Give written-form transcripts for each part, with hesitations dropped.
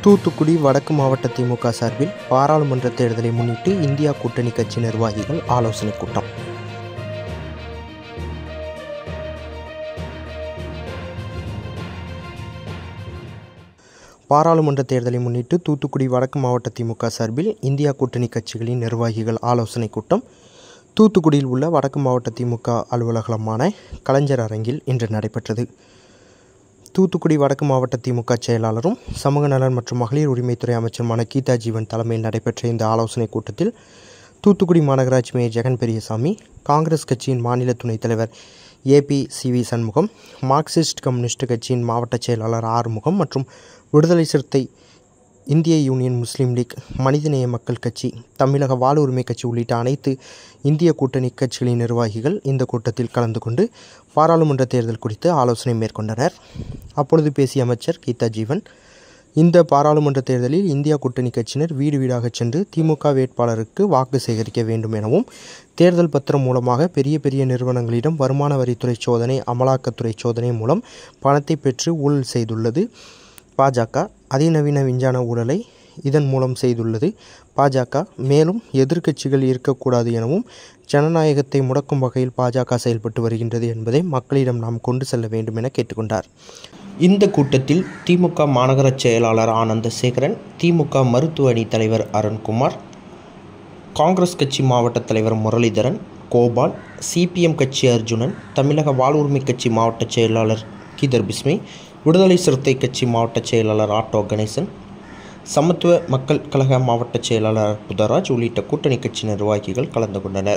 தூத்துக்குடி வடக்கு மாவட்ட திமுக சார்பில் பாராளுமன்ற தேர்தலை முன்னிட்டு இந்தியா கூட்டணி கட்சி நிர்வாகிகள் ஆலோசனைக் கூட்டம். பாராளுமன்ற தேர்தலை முன்னிட்டு தூத்துக்குடி வடக்கு மாவட்ட திமுக சார்பில் இந்தியா கூட்டணி கட்சிகளின் நிர்வாகிகள் ஆலோசனைக் கூட்டம் தூத்துக்குடியில் உள்ள வடக்கு மாவட்ட திமுக அலுவலகமான கலைஞர் அரங்கில் இன்று நடைபெற்றது. தூத்துக்குடி வடக்கு மாவட்ட திமுக செயலாளரும் சமூக நலன் மற்றும் மகளிர் உரிமைத்துறை அமைச்சருமான கீதா ஜீவன் தலைமையில் நடைபெற்ற இந்த ஆலோசனைக் கூட்டத்தில் தூத்துக்குடி மாநகராட்சி மேயர் ஜெகன் பெரியசாமி, காங்கிரஸ் கட்சியின் மாநில துணைத் தலைவர் APCV சண்முகம், மார்க்சிஸ்ட் கம்யூனிஸ்ட் கட்சியின் மாவட்ட செயலாளர் ஆறுமுகம் மற்றும் விடுதலை சிறுத்தை, இந்திய யூனியன் முஸ்லீம் லீக், மனிதநேய மக்கள் கட்சி, தமிழக வாழ்வுரிமை கட்சி உள்ளிட்ட அனைத்து இந்திய கூட்டணி கட்சிகளின் நிர்வாகிகள் இந்த கூட்டத்தில் கலந்து கொண்டு பாராளுமன்ற தேர்தல் குறித்து ஆலோசனை மேற்கொண்டனர். அப்பொழுது பேசிய அமைச்சர் கீதா ஜீவன், இந்த பாராளுமன்ற தேர்தலில் இந்தியா கூட்டணி கட்சியினர் வீடு வீடாக சென்று திமுக வேட்பாளருக்கு வாக்கு சேகரிக்க வேண்டும் எனவும், தேர்தல் பத்திரம் மூலமாக பெரிய பெரிய நிறுவனங்களிடம் வருமான வரித்துறை சோதனை, அமலாக்கத்துறை சோதனை மூலம் பணத்தை பெற்று ஊழல் செய்துள்ளது பாஜக. அதிநவீன விஞ்ஞான ஊழலை இதன் மூலம் செய்துள்ளது பாஜக. மேலும் எதிர்க்கட்சிகள் இருக்கக்கூடாது எனவும், ஜனநாயகத்தை முடக்கும் வகையில் பாஜக செயல்பட்டு வருகின்றது என்பதை மக்களிடம் நாம் கொண்டு செல்ல வேண்டும் என கேட்டுக்கொண்டார். இந்த கூட்டத்தில் திமுக மாநகர செயலாளர் ஆனந்தசேகரன், திமுக மருத்துவ அணி தலைவர் அருண்குமார், காங்கிரஸ் கட்சி மாவட்ட தலைவர் முரளிதரன், கோபால், CPM கட்சி அர்ஜுனன், தமிழக வாழ்வுரிமை கட்சி மாவட்ட செயலாளர் கீதர் பிஸ்மி, விடுதலை சிறுத்தை கட்சி மாவட்ட செயலாளர் ஆட்டோ கணேசன், சமத்துவ மக்கள் கழக மாவட்ட செயலாளர் புதராஜ் உள்ளிட்ட கூட்டணி கட்சி நிர்வாகிகள் கலந்து கொண்டனர்.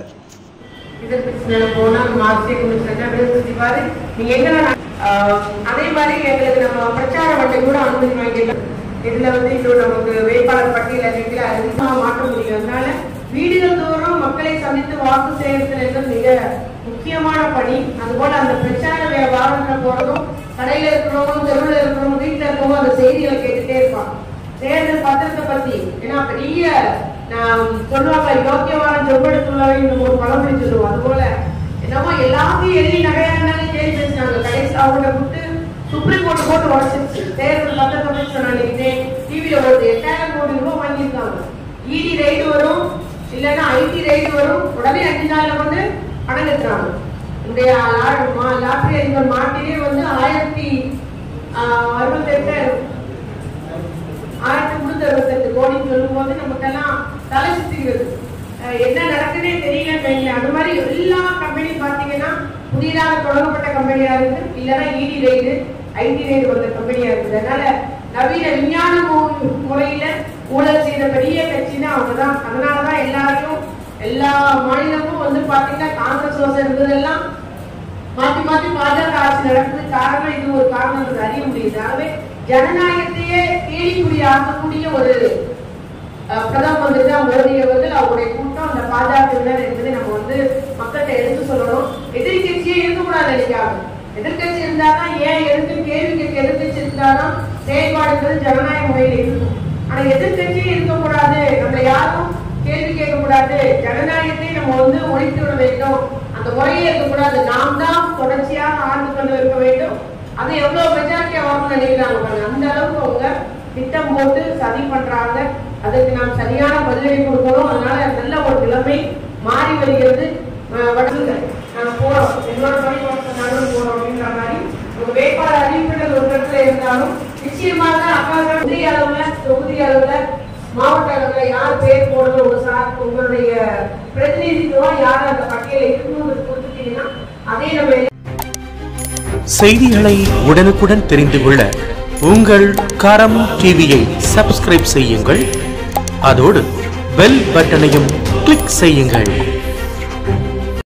வீடுகள் தோறும் மக்களை சந்தித்து வாக்கு சேகரித்தல் மிக முக்கியமான பணி. அதுபோல அந்த பிரச்சார வாகனத்துல போறதும், கடையில இருக்கிறவங்க, தெருவில் இருக்கிறவங்க, வீட்டுல இருக்கிறவங்க அந்த செய்திகளை கேட்டுட்டே இருப்பாங்க. தேர்தல் பத்திரத்தை பத்தி ஏன்னா பெரிய சொல்லுவாங்க, யோக்கியமான ஜொம்பெடுத்துள்ளவை ஒரு பழமொழி சொல்லுவோம். அதுபோல என்னமோ எல்லாத்தையும் எழுதி நகையாண்டாலும் கேள்வி பேசினாங்க. கடைசி அவங்கள விட்டு சுப்ரீம் கோர்ட் போட்டு உடச்சிருச்சு. தேர்தல் பத்திரத்தை பத்தி சொன்னாங்க. டிவியில ஒரு 8000 கோடி ரூபாய் வாங்கியிருக்காங்க. ED ரைடு வரும், இல்லைன்னா IT ரைடு வரும், உடனே 5 நாள்ல வந்து பணம் கட்டுறாங்க. இன்றைய லாட்டரி அதிபர் மாட்டிலே வந்து 1068 கோடி சொல்லும் போது நமக்கெல்லாம் தலை சுத்திக்கிறது. என்ன நடக்குதே தெரியல. அது மாதிரி எல்லா கம்பெனியும் பாத்தீங்கன்னா புதிதாக தொடங்கப்பட்ட கம்பெனியா இருக்கு, இல்லைன்னா ED ரைடு, IT ரைடு வந்த கம்பெனியா இருக்குது. அதனால நவீன விஞ்ஞான முறையில ஊழல் செய்த பெரிய கட்சினா அவங்கதான். அதனாலதான் எல்லாரையும் எல்லா மாநிலமும் வந்து பாத்தீங்கன்னா காங்கிரஸ் வசம் இருந்ததெல்லாம் மாத்தி மாத்தி பாஜக ஆட்சி நடக்குது. காரணம் இது ஒரு காரணம் அறிய முடியுது. ஆகவே ஜனநாயகத்தையே கேள்விக்குறி ஆகக்கூடிய ஒரு பிரதம மந்திரி தான் மோடி அவர்கள். அவருடைய கூட்டம் அந்த பாஜகவினர் என்பதை நம்ம வந்து மக்கள்கிட்ட எடுத்து சொல்லணும். எதிர்கட்சியே இருக்கக்கூடாது. நினைக்காது எதிர்கட்சி இருந்தாதான் ஏன் எதிர்த்து கேள்வி கேட்க எதிர்கட்சி இருந்தாதான் செயல்பாடுகள் ஜனநாயக முறையில் இருக்கும். ஆனா எதிர்கட்சியே இருக்கக்கூடாது, நம்ம யாரும் கேள்வி கேட்கக்கூடாது, ஜனநாயகத்தை நம்ம வந்து ஒழித்து விட வேண்டும், அந்த முறையே இருக்கக்கூடாது, நாம் தான் தொடர்ச்சியாக ஆண்டு கொண்டு இருக்க வேண்டும். அது எவ்வளவு மெஜாரிட்டி ஆகும் நினைக்கிறாங்க பாருங்க. அந்த அளவுக்கு அவங்க திட்டம் போட்டு சதி பண்றாங்க. அதுக்கு நாம் சரியான பதிலடி கொடுக்கணும். அதனால நல்ல ஒரு நிலைமை மாறி வருகிறது. நாங்க போறோம், என்னோட பணி நானும் போறோம் அப்படின்ற மாதிரி ஒரு வேட்பாளர் அறிவிப்புகள் ஒரு இடத்துல இருந்தாலும் நிச்சயமாக அக்காக்கள் ஒன்றிய அளவுல, தொகுதி அளவுல, மாவட்ட அளவுல யார் பேர் போடணும், ஒரு சார் உங்களுடைய பிரதிநிதித்துவம் யார் அந்த பட்டியலை இருக்கணும் கொடுத்துட்டீங்கன்னா அதே நம்ம செய்திகளை உடனுக்குடன் தெரிந்து கொள்ள உங்கள் கரம் டிவியை சப்ஸ்கிரைப் செய்யுங்கள். அதோடு பெல் பட்டனையும் கிளிக் செய்யுங்கள்.